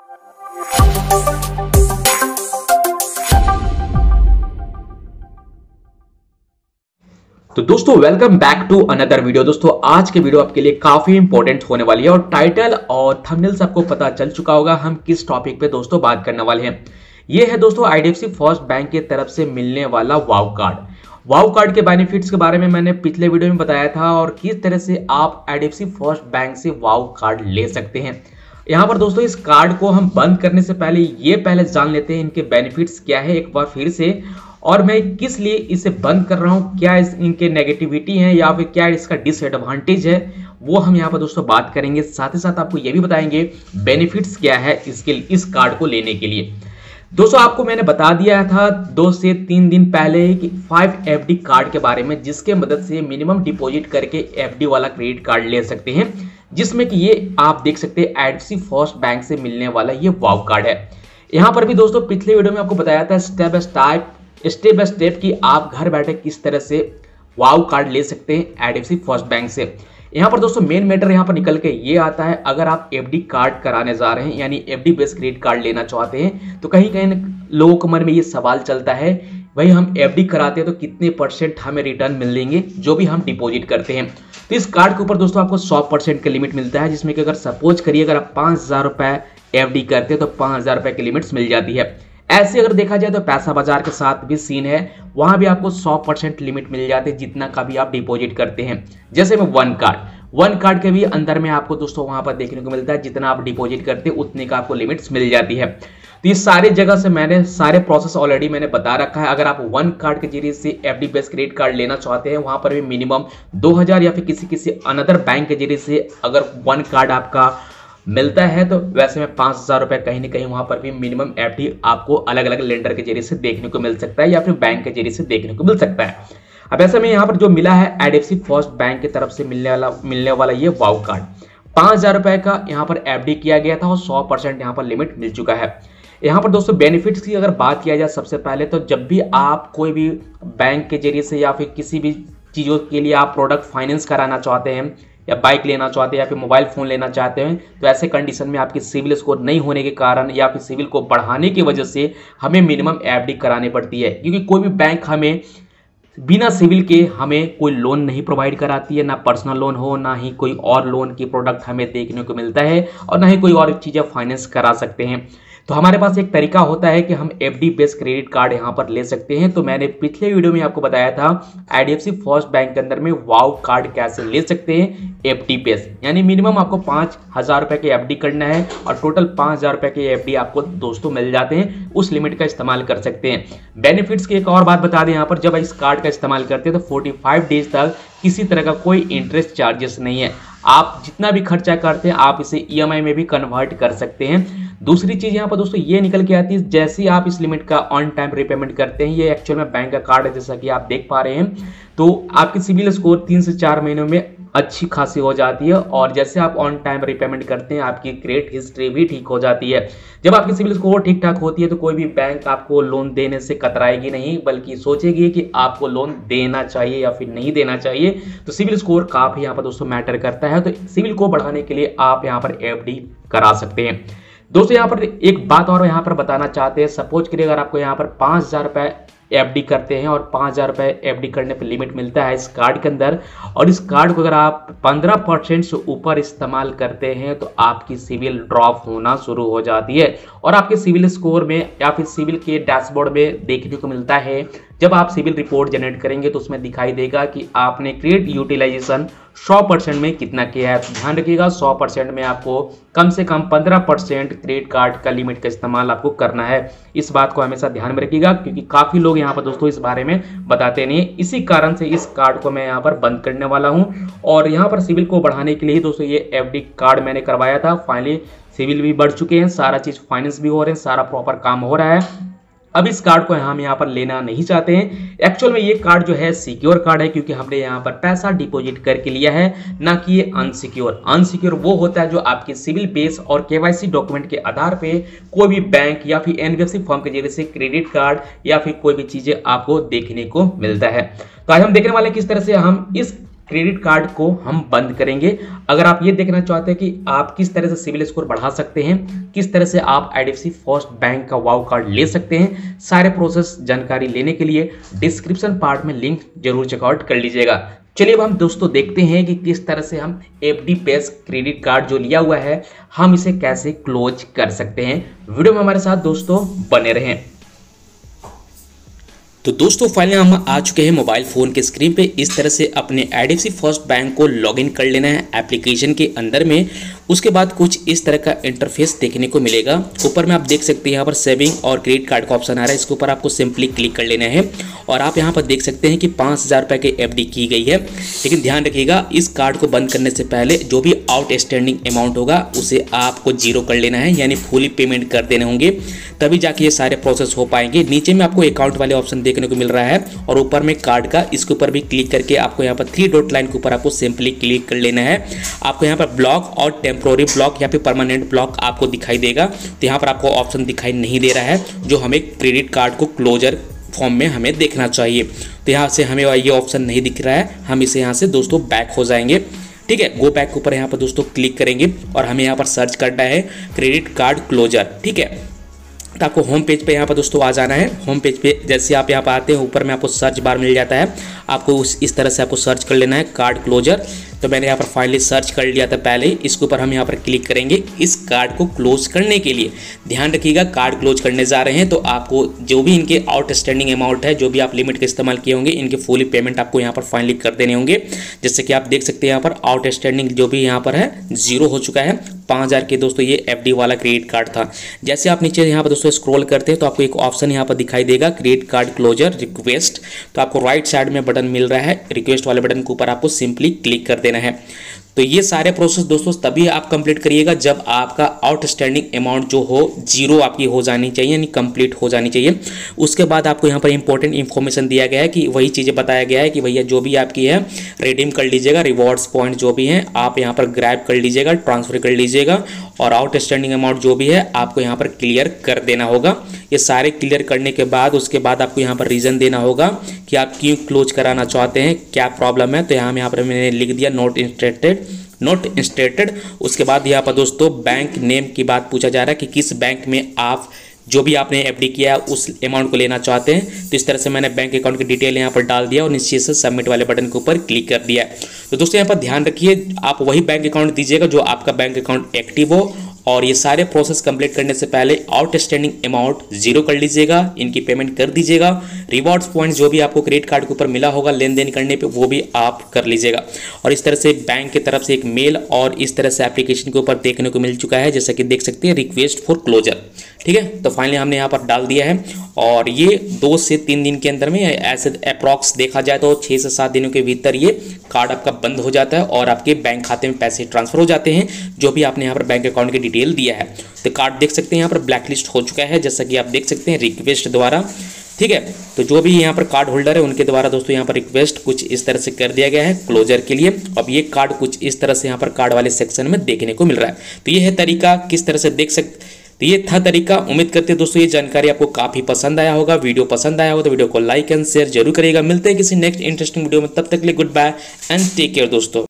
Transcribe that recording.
तो दोस्तों welcome back to another video. दोस्तों आज के वीडियो आपके लिए काफी इंपॉर्टेंट होने वाली है और टाइटल और थंबनेल से आपको पता चल चुका होगा हम किस टॉपिक पे दोस्तों बात करने वाले हैं। ये है दोस्तों आईडीएफसी फर्स्ट बैंक की तरफ से मिलने वाला वाव कार्ड। वाव कार्ड के बेनिफिट्स के बारे में मैंने पिछले वीडियो में बताया था और किस तरह से आप आईडीएफसी फर्स्ट बैंक से वाव कार्ड ले सकते हैं। यहाँ पर दोस्तों इस कार्ड को हम बंद करने से पहले जान लेते हैं इनके बेनिफिट्स क्या है एक बार फिर से, और मैं किस लिए इसे बंद कर रहा हूँ, क्या इनके नेगेटिविटी है या फिर क्या इसका डिसएडवांटेज है, वो हम यहाँ पर दोस्तों बात करेंगे। साथ ही साथ आपको ये भी बताएंगे बेनिफिट्स क्या है इस कार्ड को लेने के लिए। दोस्तों आपको मैंने बता दिया था 2 से 3 दिन पहले कि 5 एफडी कार्ड के बारे में, जिसके मदद से मिनिमम डिपॉजिट करके एफडी वाला क्रेडिट कार्ड ले सकते हैं, जिसमें कि ये आप देख सकते हैं आईडीएफसी फर्स्ट बैंक से मिलने वाला ये वाव कार्ड है। यहाँ पर भी दोस्तों पिछले वीडियो में आपको बताया था स्टेप बाय स्टेप कि आप घर बैठे किस तरह से वाव कार्ड ले सकते हैं आईडीएफसी फर्स्ट बैंक से। यहाँ पर दोस्तों मेन मैटर यहाँ पर निकल के ये आता है, अगर आप एफडी कार्ड कराने जा रहे हैं यानी एफडी बेस्ड क्रेडिट कार्ड लेना चाहते हैं तो कहीं कहीं लोगों के मन में ये सवाल चलता है, भाई हम एफडी कराते हैं तो कितने % हमें रिटर्न मिलेंगे जो भी हम डिपॉजिट करते हैं। तो इस कार्ड के ऊपर दोस्तों आपको 100% का लिमिट मिलता है, जिसमें कि अगर सपोज करिए अगर आप 5000 रुपए एफडी करते हैं तो 5000 रुपए की लिमिट्स मिल जाती है। ऐसे अगर देखा जाए तो पैसा बाजार के साथ भी सीन है, वहां भी आपको 100% लिमिट मिल जाती है जितना का भी आप डिपॉजिट करते हैं। जैसे में वन कार्ड के भी अंदर में आपको दोस्तों वहां पर देखने को मिलता है जितना आप डिपॉजिट करते हैं उतने का आपको लिमिट्स मिल जाती है। तो ये सारे जगह से मैंने सारे प्रोसेस ऑलरेडी मैंने बता रखा है। अगर आप वन कार्ड के जरिए से एफडी बेस्ड क्रेडिट कार्ड लेना चाहते हैं वहां पर भी मिनिमम 2000 या फिर किसी अनदर बैंक के जरिए से अगर वन कार्ड आपका मिलता है तो वैसे में 5000 रुपए कहीं ना कहीं वहां पर भी मिनिमम एफडी आपको अलग अलग लेंडर के जरिए से देखने को मिल सकता है या फिर बैंक के जरिए से देखने को मिल सकता है। अब ऐसे में यहाँ पर जो मिला है आईडीएफसी फर्स्ट बैंक की तरफ से मिलने वाला ये वाव कार्ड 5000 रुपए का यहाँ पर एफडी किया गया था और 100% यहाँ पर लिमिट मिल चुका है। यहाँ पर दोस्तों बेनिफिट्स की अगर बात किया जाए सबसे पहले तो जब भी आप कोई भी बैंक के जरिए से या फिर किसी भी चीज़ों के लिए आप प्रोडक्ट फाइनेंस कराना चाहते हैं या बाइक लेना चाहते हैं या फिर मोबाइल फोन लेना चाहते हैं तो ऐसे कंडीशन में आपकी सिविल स्कोर नहीं होने के कारण या फिर सिविल को बढ़ाने की वजह से हमें मिनिमम एफडी करानी पड़ती है, क्योंकि कोई भी बैंक हमें बिना सिविल के हमें कोई लोन नहीं प्रोवाइड कराती है, ना पर्सनल लोन हो ना ही कोई और लोन की प्रोडक्ट हमें देखने को मिलता है और ना ही कोई और चीज़ें फाइनेंस करा सकते हैं। तो हमारे पास एक तरीका होता है कि हम एफडी बेस्ड क्रेडिट कार्ड यहाँ पर ले सकते हैं। तो मैंने पिछले वीडियो में आपको बताया था आईडीएफसी फर्स्ट बैंक के अंदर में वाव कार्ड कैसे ले सकते हैं एफडी बेस्ड, यानी मिनिमम आपको 5000 रुपए की एफडी करना है और टोटल 5000 रुपए की एफडी आपको दोस्तों मिल जाते हैं, उस लिमिट का इस्तेमाल कर सकते हैं। बेनिफिट्स की एक और बात बता दें, यहाँ पर जब इस कार्ड का इस्तेमाल करते हैं तो 45 डेज तक किसी तरह का कोई इंटरेस्ट चार्जेस नहीं है। आप जितना भी खर्चा करते हैं आप इसे ईएमआई में भी कन्वर्ट कर सकते हैं। दूसरी चीज यहाँ पर दोस्तों ये निकल के आती है, जैसे ही आप इस लिमिट का ऑन टाइम रिपेमेंट करते हैं, ये एक्चुअल में बैंक का कार्ड है जैसा कि आप देख पा रहे हैं, तो आपकी सिविल स्कोर 3 से 4 महीनों में अच्छी खासी हो जाती है और जैसे आप ऑन टाइम रिपेमेंट करते हैं आपकी क्रेडिट हिस्ट्री भी ठीक हो जाती है। जब आपकी सिविल स्कोर ठीक ठाक होती है तो कोई भी बैंक आपको लोन देने से कतराएगी नहीं, बल्कि सोचेगी कि आपको लोन देना चाहिए या फिर नहीं देना चाहिए। तो सिविल स्कोर काफी यहाँ पर दोस्तों मैटर करता है, तो सिविल को बढ़ाने के लिए आप यहाँ पर एफडी करा सकते हैं। दोस्तों यहाँ पर एक बात और यहाँ पर बताना चाहते हैं, सपोज करिए अगर आपको यहाँ पर 5000 रुपए एफडी करते हैं और 5000 रुपए एफडी करने पर लिमिट मिलता है इस कार्ड के अंदर, और इस कार्ड को अगर आप 15% से ऊपर इस्तेमाल करते हैं तो आपकी सिविल ड्रॉप होना शुरू हो जाती है और आपके सिविल स्कोर में या फिर सिविल के डैशबोर्ड में देखने को मिलता है। जब आप सिविल रिपोर्ट जनरेट करेंगे तो उसमें दिखाई देगा कि आपने क्रेडिट यूटिलाइजेशन 100% में कितना किया है। ध्यान रखिएगा 100% में आपको कम से कम 15% क्रेडिट कार्ड का लिमिट का इस्तेमाल आपको करना है। इस बात को हमेशा ध्यान में रखिएगा, क्योंकि काफी लोग यहाँ पर दोस्तों इस बारे में बताते नहीं है। इसी कारण से इस कार्ड को मैं यहाँ पर बंद करने वाला हूँ और यहाँ पर सिविल को बढ़ाने के लिए दोस्तों ये एफडी कार्ड मैंने करवाया था। फाइनली सिविल भी बढ़ चुके हैं, सारा चीज फाइनेंस भी हो रहे हैं, सारा प्रॉपर काम हो रहा है। अब इस कार्ड को हम यहाँ पर लेना नहीं चाहते हैं। एक्चुअल में ये कार्ड जो है सिक्योर कार्ड है, क्योंकि हमने यहाँ पर पैसा डिपॉजिट करके लिया है, ना कि ये अनसिक्योर। अनसिक्योर वो होता है जो आपके सिविल बेस और केवाईसी डॉक्यूमेंट के आधार पे कोई भी बैंक या फिर एनबीएफसी फर्म के जरिए से क्रेडिट कार्ड या फिर कोई भी चीजें आपको देखने को मिलता है। तो आज हम देखने वाले हैं किस तरह से हम इस क्रेडिट कार्ड को हम बंद करेंगे। अगर आप ये देखना चाहते हैं कि आप किस तरह से सिविल स्कोर बढ़ा सकते हैं, किस तरह से आप आईडीएफसी फर्स्ट बैंक का वाओ कार्ड ले सकते हैं, सारे प्रोसेस जानकारी लेने के लिए डिस्क्रिप्शन पार्ट में लिंक जरूर चेकआउट कर लीजिएगा। चलिए अब हम दोस्तों देखते हैं कि किस तरह से हम एफडी पेस क्रेडिट कार्ड जो लिया हुआ है हम इसे कैसे क्लोज कर सकते हैं। वीडियो में हमारे साथ दोस्तों बने रहें। तो दोस्तों फाइनली हम आ चुके हैं मोबाइल फ़ोन के स्क्रीन पे। इस तरह से अपने आईडीएफसी फर्स्ट बैंक को लॉगिन कर लेना है एप्लीकेशन के अंदर में। उसके बाद कुछ इस तरह का इंटरफेस देखने को मिलेगा। ऊपर में आप देख सकते हैं यहाँ पर सेविंग और क्रेडिट कार्ड का ऑप्शन आ रहा है, इसके ऊपर आपको सिंपली क्लिक कर लेना है और आप यहाँ पर देख सकते हैं कि 5000 रुपये की एफडी की गई है। लेकिन ध्यान रखिएगा इस कार्ड को बंद करने से पहले जो भी आउटस्टैंडिंग अमाउंट होगा उसे आपको जीरो कर लेना है, यानी फुली पेमेंट कर देने होंगे, तभी जाके ये सारे प्रोसेस हो पाएंगे। नीचे में आपको अकाउंट वाले ऑप्शन देखने को मिल रहा है और ऊपर में कार्ड का, इसके ऊपर भी क्लिक करके आपको यहाँ पर 3 डॉट लाइन के ऊपर आपको सिंपली क्लिक कर लेना है। आपको यहाँ पर ब्लॉक और टेम्पोररी ब्लॉक या फिर परमानेंट ब्लॉक आपको दिखाई देगा। तो यहाँ पर आपको ऑप्शन दिखाई नहीं दे रहा है जो हमें क्रेडिट कार्ड को क्लोजर फॉर्म में हमें देखना चाहिए। तो यहाँ से हमें ये ऑप्शन नहीं दिख रहा है, हम इसे यहाँ से दोस्तों बैक हो जाएंगे। ठीक है, गो बैक के ऊपर यहाँ पर दोस्तों क्लिक करेंगे और हमें यहाँ पर सर्च करना है क्रेडिट कार्ड क्लोजर। ठीक है, तो आपको होम पेज पे यहाँ पर दोस्तों आ जाना है। होम पेज पे जैसे आप यहाँ पर आते हैं ऊपर में आपको सर्च बार मिल जाता है, आपको इस तरह से आपको सर्च कर लेना है कार्ड क्लोजर। तो मैंने यहाँ पर फाइनली सर्च कर लिया था पहले ही। इसके ऊपर हम यहाँ पर क्लिक करेंगे इस कार्ड को क्लोज करने के लिए। ध्यान रखिएगा कार्ड क्लोज करने जा रहे हैं तो आपको जो भी इनके आउटस्टैंडिंग अमाउंट है, जो भी आप लिमिट का इस्तेमाल किए होंगे, इनके फुली पेमेंट आपको यहाँ पर फाइनली कर देने होंगे। जैसे कि आप देख सकते हैं यहाँ पर आउटस्टैंडिंग जो भी यहाँ पर है जीरो हो चुका है। 5000 के दोस्तों ये एफडी वाला क्रेडिट कार्ड था। जैसे आप नीचे यहाँ पर दोस्तों स्क्रॉल करते हैं तो आपको एक ऑप्शन यहाँ पर दिखाई देगा क्रेडिट कार्ड क्लोजर रिक्वेस्ट। तो आपको राइट साइड में बटन मिल रहा है, रिक्वेस्ट वाले बटन के ऊपर आपको सिंपली क्लिक कर देना है। तो ये सारे प्रोसेस दोस्तों तभी आप कंप्लीट करिएगा जब आपका आउटस्टैंडिंग अमाउंट जो हो जीरो आपकी हो जानी चाहिए, यानी कंप्लीट हो जानी चाहिए। उसके बाद आपको यहाँ पर इंपॉर्टेंट इन्फॉर्मेशन दिया गया है कि वही चीज़ें बताया गया है कि भैया जो भी आपकी है रिडीम कर लीजिएगा, रिवॉर्ड्स पॉइंट जो भी हैं आप यहाँ पर ग्रैब कर लीजिएगा, ट्रांसफर कर लीजिएगा और आउटस्टैंडिंग अमाउंट जो भी है आपको यहाँ पर क्लियर कर देना होगा। ये सारे क्लियर करने के बाद उसके बाद आपको यहाँ पर रीज़न देना होगा कि आप क्यों क्लोज कराना चाहते हैं, क्या प्रॉब्लम है। तो यहाँ पर मैंने लिख दिया नॉट इंस्टेटेड। उसके बाद यहाँ पर दोस्तों बैंक नेम की बात पूछा जा रहा है कि किस बैंक में आप जो भी आपने एफडी किया है उस अमाउंट को लेना चाहते हैं। तो इस तरह से मैंने बैंक अकाउंट की डिटेल यहाँ पर डाल दिया और नीचे से सबमिट वाले बटन के ऊपर क्लिक कर दिया। तो दोस्तों यहाँ पर ध्यान रखिए आप वही बैंक अकाउंट दीजिएगा जो आपका बैंक अकाउंट एक्टिव हो और ये सारे प्रोसेस कंप्लीट करने से पहले आउटस्टैंडिंग अमाउंट जीरो कर लीजिएगा, इनकी पेमेंट कर दीजिएगा। रिवॉर्ड्स पॉइंट जो भी आपको क्रेडिट कार्ड के ऊपर मिला होगा लेन देन करने पे वो भी आप कर लीजिएगा। और इस तरह से बैंक की तरफ से एक मेल और इस तरह से एप्लीकेशन के ऊपर देखने को मिल चुका है, जैसा कि देख सकते हैं रिक्वेस्ट फॉर क्लोजर। ठीक है, तो फाइनली हमने यहाँ पर डाल दिया है और ये 2 से 3 दिन के अंदर में ऐसे अप्रॉक्स देखा जाए तो 6 से 7 दिनों के भीतर ये कार्ड आपका बंद हो जाता है और आपके बैंक खाते में पैसे ट्रांसफर हो जाते हैं जो भी आपने यहाँ पर बैंक अकाउंट की डिटेल दिया है। तो कार्ड देख सकते हैं यहाँ पर ब्लैकलिस्ट हो चुका है, जैसा कि आप देख सकते हैं रिक्वेस्ट द्वारा। ठीक है, तो जो भी यहाँ पर कार्ड होल्डर है उनके द्वारा दोस्तों यहाँ पर रिक्वेस्ट कुछ इस तरह से कर दिया गया है क्लोजर के लिए। अब ये कार्ड कुछ इस तरह से यहाँ पर कार्ड वाले सेक्शन में देखने को मिल रहा है। तो ये है तरीका किस तरह से देख सकते। तो ये था तरीका। उम्मीद करते हैं दोस्तों ये जानकारी आपको काफी पसंद आया होगा। वीडियो पसंद आया होगा तो वीडियो को लाइक एंड शेयर जरूर करिएगा। मिलते हैं किसी नेक्स्ट इंटरेस्टिंग वीडियो में, तब तक के लिए good bye and take care दोस्तों।